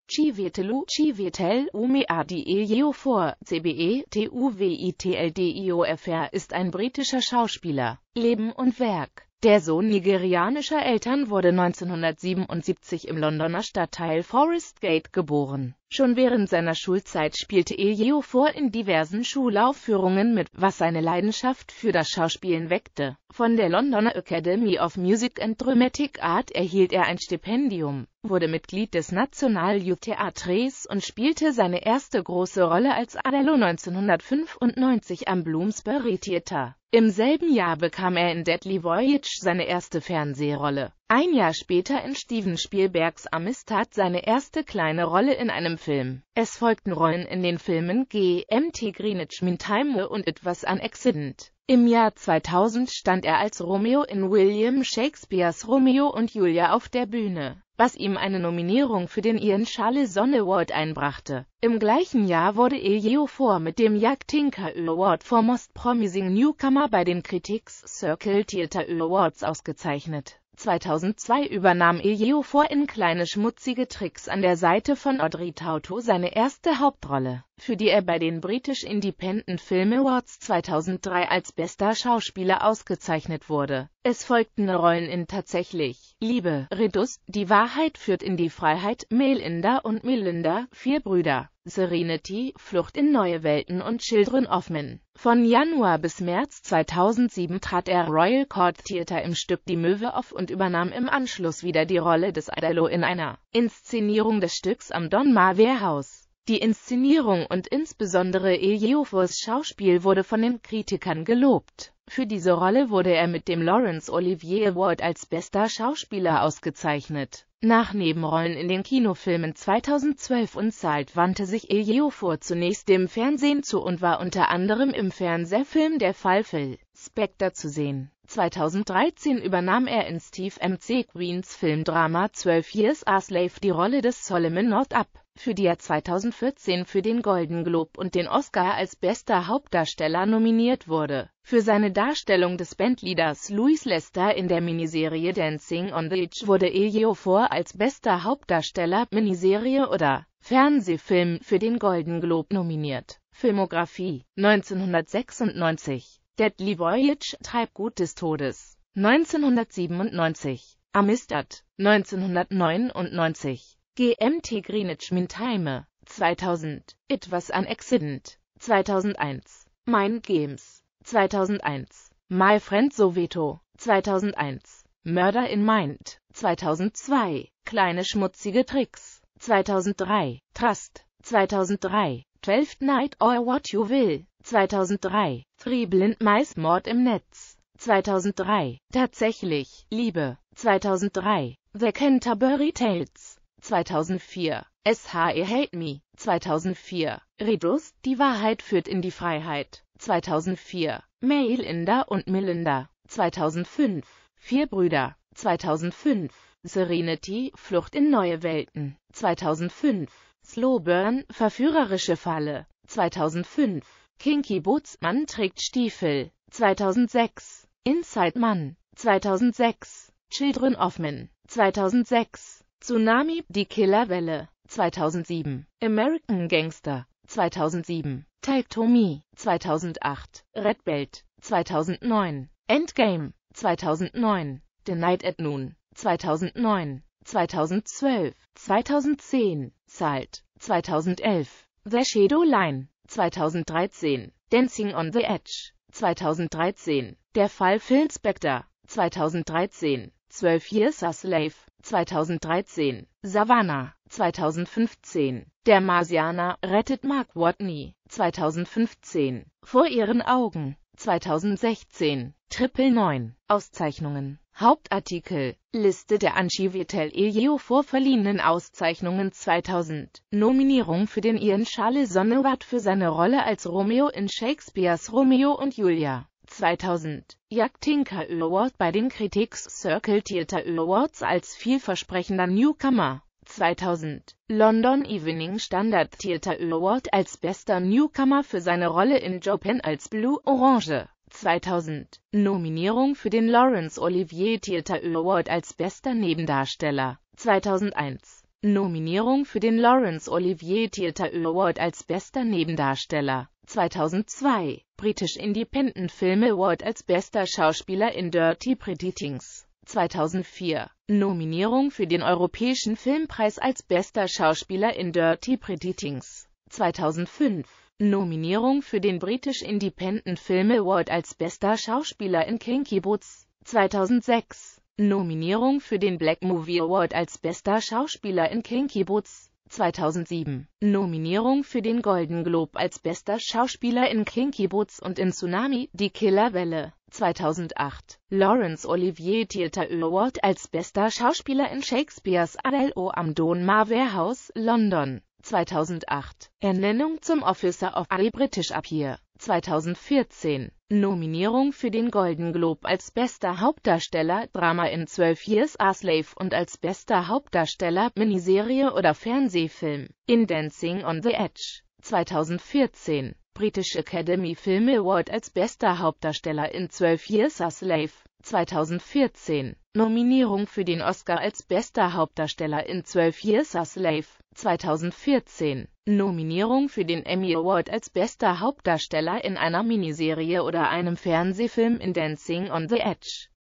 Chiwetel Ejiofor, CBE, ist ein britischer Schauspieler. Leben und Werk. Der Sohn nigerianischer Eltern wurde 1977 im Londoner Stadtteil Forest Gate geboren. Schon während seiner Schulzeit spielte Ejiofor in diversen Schulaufführungen mit, was seine Leidenschaft für das Schauspielen weckte. Von der Londoner Academy of Music and Dramatic Art erhielt er ein Stipendium, wurde Mitglied des National Youth Theatres und spielte seine erste große Rolle als Adelo 1995 am Bloomsbury Theatre. Im selben Jahr bekam er in Deadly Voyage seine erste Fernsehrolle. Ein Jahr später in Steven Spielbergs Amistad seine erste kleine Rolle in einem Film. Es folgten Rollen in den Filmen GMT Greenwich Mean Time und It Was an Accident. Im Jahr 2000 stand er als Romeo in William Shakespeares Romeo und Julia auf der Bühne, was ihm eine Nominierung für den Ian Charleson Award einbrachte. Im gleichen Jahr wurde Ejiofor mit dem Jack Tinker Award for Most Promising Newcomer bei den Critics Circle Theatre Awards ausgezeichnet. 2002 übernahm Ejiofor in Kleine schmutzige Tricks an der Seite von Audrey Tautou seine erste Hauptrolle, für die er bei den British Independent Film Awards 2003 als bester Schauspieler ausgezeichnet wurde. Es folgten Rollen in Tatsächlich, Liebe, Redus, Die Wahrheit führt in die Freiheit, Melinda und Melinda, Vier Brüder, Serenity, Flucht in neue Welten und Children of Men. Von Januar bis März 2007 trat er Royal Court Theatre im Stück Die Möwe auf und übernahm im Anschluss wieder die Rolle des Adelo in einer Inszenierung des Stücks am Donmar Warehouse. Die Inszenierung und insbesondere Ejiofors Schauspiel wurde von den Kritikern gelobt. Für diese Rolle wurde er mit dem Laurence Olivier Award als bester Schauspieler ausgezeichnet. Nach Nebenrollen in den Kinofilmen 2012 und Salt wandte sich Ejiofor zunächst dem Fernsehen zu und war unter anderem im Fernsehfilm Der Fall Phil Spector zu sehen. 2013 übernahm er in Steve McQueens Filmdrama 12 Years a Slave die Rolle des Solomon Northup, für die er 2014 für den Golden Globe und den Oscar als bester Hauptdarsteller nominiert wurde. Für seine Darstellung des Bandleaders Louis Lester in der Miniserie Dancing on the Edge wurde Ejiofor als bester Hauptdarsteller, Miniserie oder Fernsehfilm für den Golden Globe nominiert. Filmografie: 1996 Deadly Voyage, Treibgut des Todes, 1997 Amistad, 1999 GMT Greenwich Mean Time, 2000 It Was an Accident, 2001 Mind Games, 2001 My Friend Soweto, 2001 Murder in Mind, 2002 Kleine schmutzige Tricks, 2003 Trust, 2003 Twelfth Night or What You Will, 2003 Three Blind Mice Mord im Netz, 2003 Tatsächlich, Liebe, 2003 The Canterbury Tales, 2004 SHE Hate Me, 2004 Redus, Die Wahrheit führt in die Freiheit, 2004 Melinda und Melinda, 2005 Vier Brüder, 2005 Serenity, Flucht in neue Welten, 2005 Slow Burn, Verführerische Falle, 2005 Kinky Boots, Mann trägt Stiefel, 2006 Inside Man, 2006 Children of Men, 2006 Tsunami, die Killerwelle, 2007 American Gangster, 2007 Take to Me, 2008 Red Belt, 2009 Endgame, 2009 The Night at Noon, 2009 2012 2010 Salt, 2011 The Shadow Line, 2013 Dancing on the Edge, 2013 Der Fall Phil Spector, 2013 12 Years a Slave, 2013 Savannah, 2015 Der Marsianer rettet Mark Watney, 2015 Vor ihren Augen, 2016 Triple 9 Auszeichnungen. Hauptartikel: Liste der an Chiwetel Ejiofor verliehenen Auszeichnungen 2000. Nominierung für den Ian Charleson Award für seine Rolle als Romeo in Shakespeares Romeo und Julia. 2000. Jack Tinker Award bei den Critics Circle Theatre Awards als vielversprechender Newcomer. 2000. London Evening Standard Theatre Award als bester Newcomer für seine Rolle in Jopen als Blue Orange. 2000. Nominierung für den Laurence Olivier Theatre Award als bester Nebendarsteller. 2001. Nominierung für den Laurence Olivier Theatre Award als bester Nebendarsteller. 2002 British Independent Film Award als bester Schauspieler in Dirty Pretty Things. 2004 Nominierung für den Europäischen Filmpreis als bester Schauspieler in Dirty Pretty Things. 2005 Nominierung für den British Independent Film Award als bester Schauspieler in Kinky Boots. 2006 Nominierung für den Black Movie Award als bester Schauspieler in Kinky Boots. 2007 Nominierung für den Golden Globe als bester Schauspieler in Kinky Boots und in Tsunami, die Killerwelle. 2008 Laurence Olivier Theatre Award als bester Schauspieler in Shakespeares Othello am Donmar House, London. 2008 Ernennung zum Officer of the British Empire. 2014 Nominierung für den Golden Globe als bester Hauptdarsteller Drama in 12 Years a Slave und als bester Hauptdarsteller Miniserie oder Fernsehfilm in Dancing on the Edge. 2014 British Academy Film Award als bester Hauptdarsteller in 12 Years a Slave. 2014 Nominierung für den Oscar als bester Hauptdarsteller in 12 Years a Slave. 2014 Nominierung für den Emmy Award als bester Hauptdarsteller in einer Miniserie oder einem Fernsehfilm in Dancing on the Edge.